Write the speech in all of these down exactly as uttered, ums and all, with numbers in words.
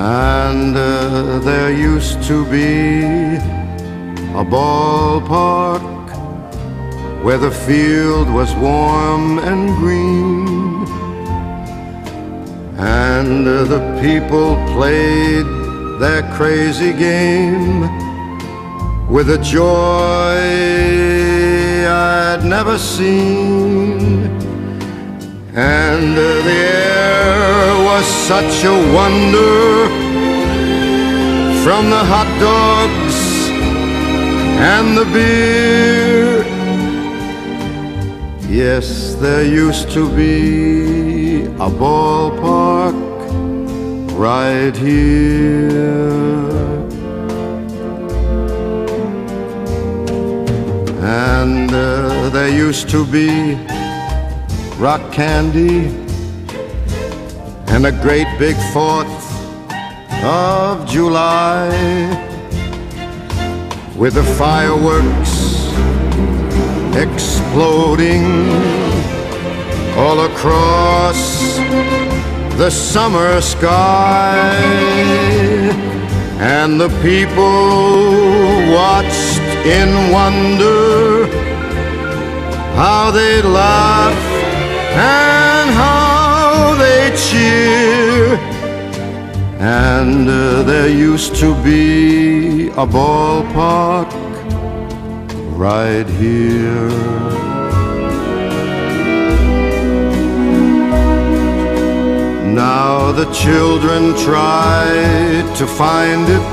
And uh, there used to be a ballpark where the field was warm and green, and uh, the people played their crazy game with a joy I'd never seen. And uh, the air was such a wonder, from the hot dogs and the beer. Yes, there used to be a ballpark right here. And uh, there used to be rock candy and a great big fourth of July, with the fireworks exploding all across the summer sky, and the people watched in wonder how they laugh and how they cheer. And uh, there used to be a ballpark right here. Now the children try to find it,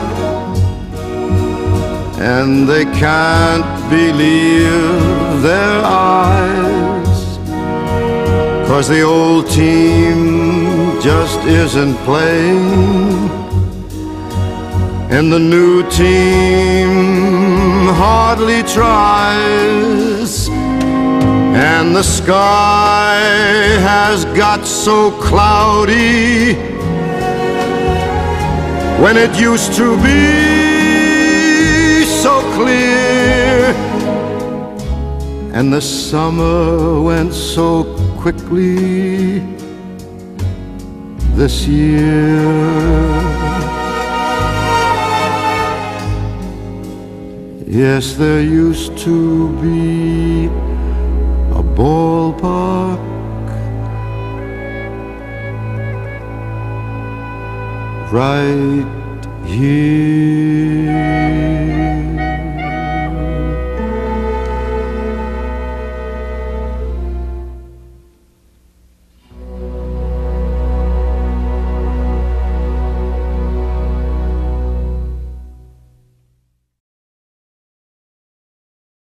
and they can't believe their eyes, 'cause the old team just isn't playing, and the new team hardly tries, and the sky has got so cloudy when it used to be so clear. And the summer went so quickly this year. Yes, there used to be a ballpark right here.